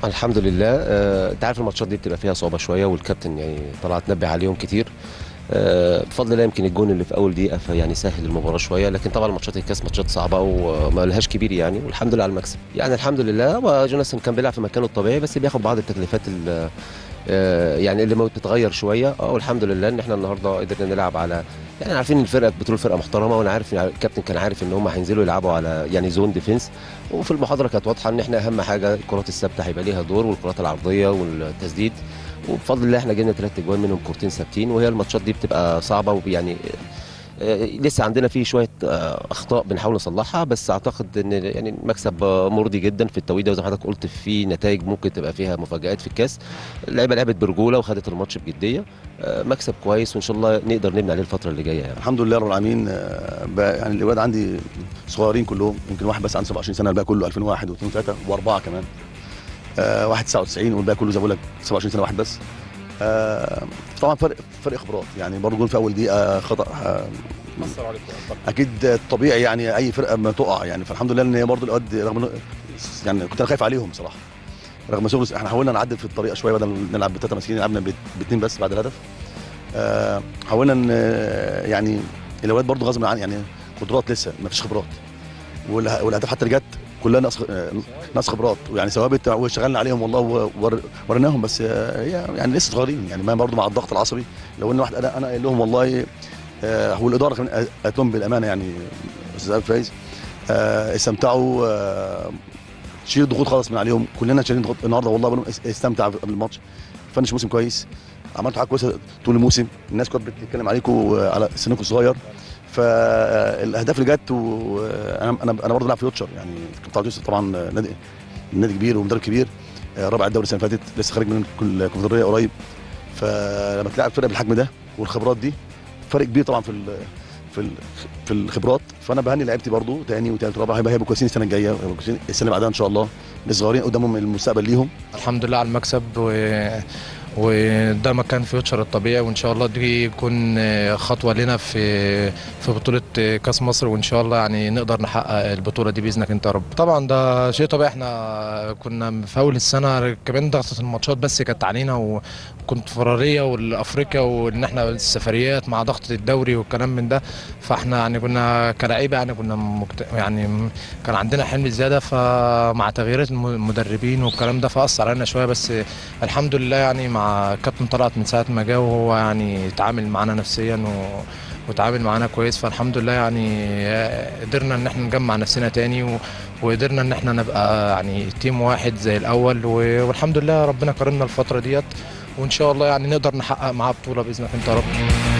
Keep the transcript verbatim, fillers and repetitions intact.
الحمد لله. آه، انت عارف الماتشات دي بتبقى فيها صعوبه شويه، والكابتن يعني طلع تنبه عليهم كتير. آه، بفضل الله يمكن الجون اللي في اول دقيقه يعني سهل المباراه شويه، لكن طبعا ماتشات الكاس ماتشات صعبه وما لهاش كبير يعني، والحمد لله على المكسب. يعني الحمد لله، هو جوناثان كان بيلعب في مكانه الطبيعي، بس بياخد بعض التكليفات ال- آه، يعني اللي ما بتتغير شويه. اه والحمد لله ان احنا النهارده قدرنا نلعب على، يعني عارفين ان الفرقه بتقول فرقه محترمه، وانا عارف ان الكابتن كان عارف ان هم هينزلوا يلعبوا على يعني زون ديفنس. وفي المحاضره كانت واضحه ان احنا اهم حاجه الكرات الثابته هيبقى ليها دور، والكرات العرضيه والتسديد. وبفضل الله احنا جبنا ثلاث اجوان منهم كورتين ثابتين، وهي الماتشات دي بتبقى صعبه ويعني آه، لسه عندنا فيه شويه آه، اخطاء بنحاول نصلحها، بس اعتقد ان يعني المكسب آه، مرضي جدا في التوقيت ده، وزي ما حضرتك قلت في نتائج ممكن تبقى فيها مفاجآت في الكاس. اللعيبه لعبت برجوله وخدت الماتش بجديه. آه، مكسب كويس، وان شاء الله نقدر نبني عليه الفتره اللي جايه يعني. الحمد لله رب العالمين. آه، بقى يعني الاولاد عندي صغيرين كلهم، يمكن واحد بس عنده سبعة وعشرين سنه، الباقي كله ألفين وواحد و2 و3 واربعه كمان. آه، واحد تسعة وتسعين والباقي كله زي ما بقول لك سبعة وعشرين سنه واحد بس. آه، طبعا فرق فرق خبرات يعني، برضه جول في اول دقيقه خطا. آه، مصر عليكم اكيد طبيعي يعني، اي فرقه ما تقع يعني، فالحمد لله ان هي برضه الواد رغم إنه- يعني كنت انا خايف عليهم بصراحه، رغم شغل احنا حاولنا نعدل في الطريقه شويه، بدل نلعب بثلاثه ماسكين لعبنا باثنين بس بعد الهدف. آه، حاولنا ان آه، يعني الاولاد برضه غصب عن يعني قدرات، لسه ما فيش خبرات، والها- والاهداف حتى اللي جت كلها ناس آه، ناس خبرات ويعني ثوابت، واشتغلنا عليهم والله وور- وريناهم، بس آه، هي يعني لسه صغيرين يعني، ما برضه مع الضغط العصبي. لو ان واحد انا انا قايل لهم والله، آه، هو الاداره كمان قالت لهم بالامانه يعني، استاذ عبد الفايز، آه، استمتعوا، آه، شيل الضغوط خالص من عليهم، كلنا شايلين ضغوط النهارده والله، بقول لهم استمتع بالماتش، فنش موسم كويس، عملتوا حاجه كويسه طول الموسم، الناس كانت بتتكلم عليكم على سنكم الصغير، فالاهداف اللي جت، وانا انا انا برضه بلعب في يوتشر يعني، قطاع يوسف طبعا نادي نادي كبير ومدرب كبير، رابع الدوري السنه اللي فاتت، لسه خارج من الكونفدراليه قريب، فلما تلعب فرقه بالحجم ده والخبرات دي، فرق كبير طبعا في ال في ال في الخبرات. فانا بهني لعيبتي برضه تاني وتالت ورابع، هيبقى هيبقوا كويسين السنه الجايه، هيبقوا كويسين السنه اللي بعدها ان شاء الله، الصغيرين قدامهم المستقبل ليهم. الحمد لله على المكسب و... وده مكان فيوتشر الطبيعي، وان شاء الله دي يكون خطوه لنا في في بطوله كاس مصر، وان شاء الله يعني نقدر نحقق البطوله دي باذنك انت يا رب. طبعا ده شيء طبيعي، احنا كنا في اول السنه كمان ضغطه الماتشات بس كانت علينا، والكونفدراليه والافريقيا، وان احنا السفريات مع ضغطه الدوري والكلام من ده، فاحنا يعني كنا كلاعيبه يعني كنا مكت... يعني كان عندنا حمل زياده، فمع تغييرات المدربين والكلام ده فاثر علينا شويه، بس الحمد لله يعني مع كابتن طلعت من ساعه ما جه، وهو يعني اتعامل معانا نفسيا و... وتعامل معانا كويس، فالحمد لله يعني قدرنا ان احنا نجمع نفسنا تاني و... وقدرنا ان احنا نبقى يعني تيم واحد زي الاول و... والحمد لله ربنا كرمنا الفتره ديت، وان شاء الله يعني نقدر نحقق معاه بطوله باذن الله انت يا رب.